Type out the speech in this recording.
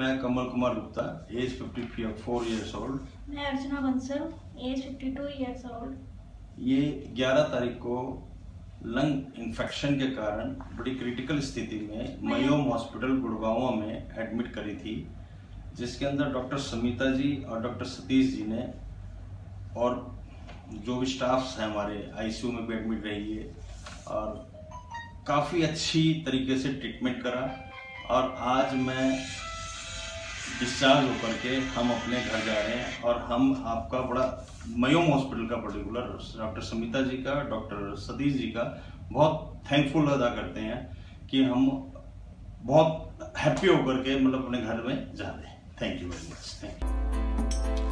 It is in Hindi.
मैं Kamal Kumar Gupta, age 54 years old. मैं Archana Bansal, age 52 years old. ये 11 तारीख को लंग इन्फेक्शन के कारण बड़ी क्रिटिकल स्थिति में मयोम हॉस्पिटल गुड़गांव में एडमिट करी थी, जिसके अंदर डॉक्टर समिता जी और डॉक्टर सतीश जी ने और जो भी स्टाफ्स हैं हमारे आईसीयू में भी एडमिट रही है और काफ़ी अच्छी तरीके से ट्रीटमेंट करा। और आज मैं डिस्चार्ज होकर के हम अपने घर जा रहे हैं और हम आपका बड़ा मयोम हॉस्पिटल का पर्टिकुलर डॉक्टर समिता जी का, डॉक्टर सतीश जी का बहुत थैंकफुल अदा करते हैं कि हम बहुत हैप्पी होकर के मतलब अपने घर में जा रहे हैं। Thank you very much. Thank you.